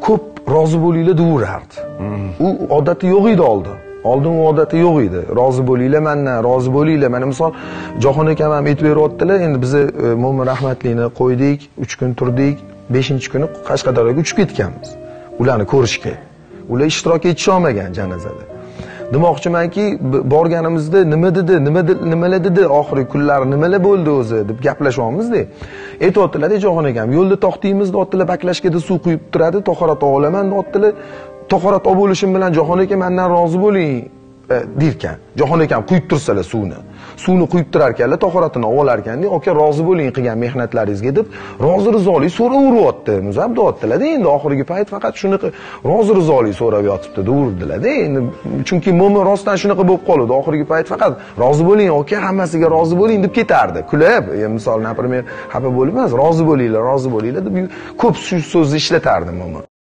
ko'p rozi bo'linglar deyaverardi. U odati yo'q edi oldin. Oldin u odati yo'q edi. Rozi bo'linglar mendan, rozi bo'linglar. Mana misol Jahon akam ham aytib beryaptilar. Endi biz Mo'min rahmatlini qo'ydik, 3 kun turdik, 5-kuni Qashqadaryoga uchib ketganmiz. Ularni ko'rishga. Ular ishtirok etisha olmagan janozada. Demoqchimanki, borganimizda nimalar dedi, oxirgi kunlar nimalar bo'ldi o'zi deb gaplashyapmiz-da. Aytayotdilar, Jahon akam, yo'lda to'xtaymiz, otdilar baklashkada suv quyib turadi, tahorat olaman, otdilar. Tahorat olib bo'lishim bilan Jahon akam mendan rozi bo'ling derkan. Jahon akam quyib tursalar suvni. Suvni quyib turar ekanlar, tahoratini olar ekanda, aka rozi bo'ling qilgan mehnatlaringizga deb rozi rizolik so'rayapti. Muzab deyaptilar-da, endi oxirgi payt faqat shunaqa rozi rizolik so'rab yotibdi, deyurdilar-da. Endi chunki mo'min rostdan shunaqa bo'lib qoldi. Oxirgi payt faqat rozi bo'ling, aka hammasiga rozi bo'ling deb ketardi. Kulib, misol, например, xafa bo'lib emas, rozi bo'linglar deb ko'p shu so'zni ishlatardi mo'min.